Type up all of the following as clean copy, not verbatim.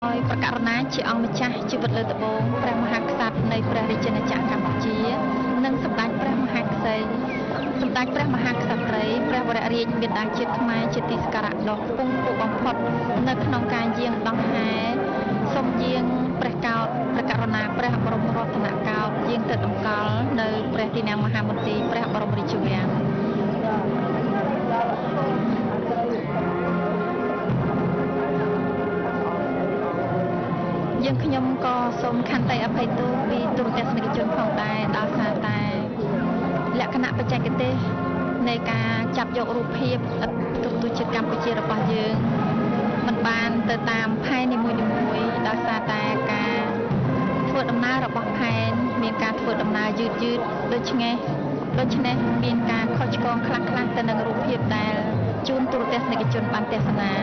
ប្រកាសណាជាអង្គម្ចាស់ជីវិតលើដំបងព្រះមហាក្សត្រនៃព្រះរាជាណាចក្រកម្ពុជានិងសម្ដេចព្រះមហាក្សត្រីសម្ដេចព្រះមហាក្សត្រីព្រះវររាជមេដាជាតិខ្មែរជាទីសក្ការៈដ៏ខ្ពង់ខ្ពស់បំផុតនៅក្នុងការយាងដង្ហែសូមយាងព្រះកោដ្ឋព្រះករុណាព្រះបរមរតនកោដ្ឋយាងទៅតម្កល់នៅព្រះទីនាំងមហាមន្ទីរព្រះបរមរាជវាំងយើងខ្ញុំក៏សូមខន្តីអភ័យទោសពីទូរទស្សនិកជនផងដែរដោយសារតែលក្ខណៈបច្ចេកទេសនៃការចាប់យករូបភាពទូរទស្សន៍ជាតិកម្ពុជារបស់យើងមិនបានទៅតាមផែននីមួយៗដោយសារតែការធ្វើដំណើររបស់ផែនមានការធ្វើដំណើរយឺតដូច្នេះមានការខុសឆ្គងខ្លះៗទៅនឹងរូបភាពដែលជូនទូរទស្សនិកជនបានទស្សនា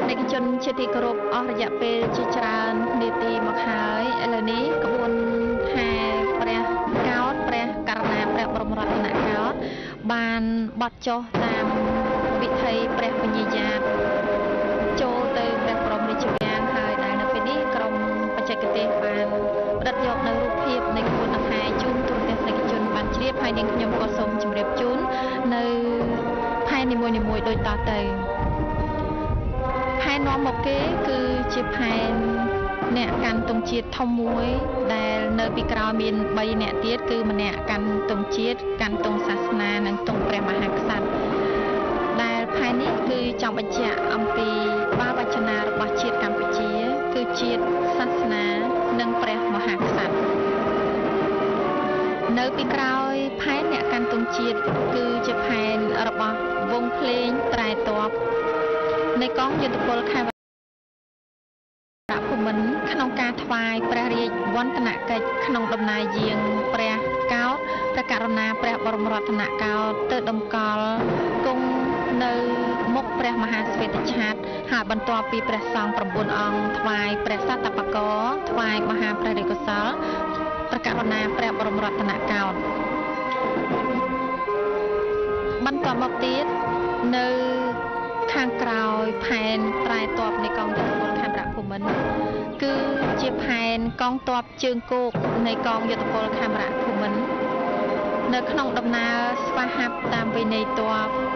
និកជនជាទីគោរពអស់រយៈពេលជាច្រើននាទីមកហើយឥឡូវនេះក្បួនហែព្រះកោដ្ឋព្រះករណាព្រះបរមរតនកោដ្ឋបានបត់ចុះតាមវិធីព្រះវិញ្ញាញាតចូលទៅព្រះបរមរាជវាំងហើយដែលនៅពេលនេះក្រុមបច្ចេកទេសបានផ្ដិតយកនៅរូបភាពនៃក្បួនដង្ហែជូនទូរទស្សនិកជនបានជ្រាបហើយនាងខ្ញុំក៏សូមជម្រាបជូននៅផែននីមួយៗដូចតទៅផែននាំមកគេគឺជាផែនអ្នកកាន់ទង់ជាតិធំមួយដែលនៅពីក្រោយមាន3អ្នកទៀតគឺម្នាក់កាន់ទង់ជាតិកាន់ទង់សាសនានិងទង់ព្រះមហាក្សត្រដែលផែននេះគឺចង់បញ្ជាក់អំពីបាវចនារបស់ជាតិកម្ពុជាគឺជាតិសាសនានិងព្រះមហាក្សត្រនៅពីក្រោយផែនអ្នកកាន់ទង់ជាតិគឺជាផែនរបស់វងភ្លេងត្រែតបនៃកងយុទ្ធពលខេត្តភូមិន្ទក្នុងការថ្វាយព្រះរាជវន្តនកិច្ចក្នុងដំណើរយាងព្រះកោដ្ឋព្រះករុណាព្រះបរមរតនកោដ្ឋទៅតម្កល់គង់នៅមុខព្រះមហាស្វេតឆ័ត្រហើយបន្ទាប់ពីព្រះសង្ឃ9អង្គថ្វាយព្រះសតបករថ្វាយមហាព្រះរាជកុសលព្រះករុណាព្រះបរមរតនកោដ្ឋបន្ទាប់មកទៀតនៅខាងក្រោយផែនត្រែតបនៃកងយុទ្ធពលខេមរៈភូមិន្ទគឺជាផែនកងទ័ពជើងគោកនៃកងយុទ្ធពលខេមរៈភូមិន្ទនៅក្នុងដំណើរស្វាហាប់តាមវិន័យទ័ព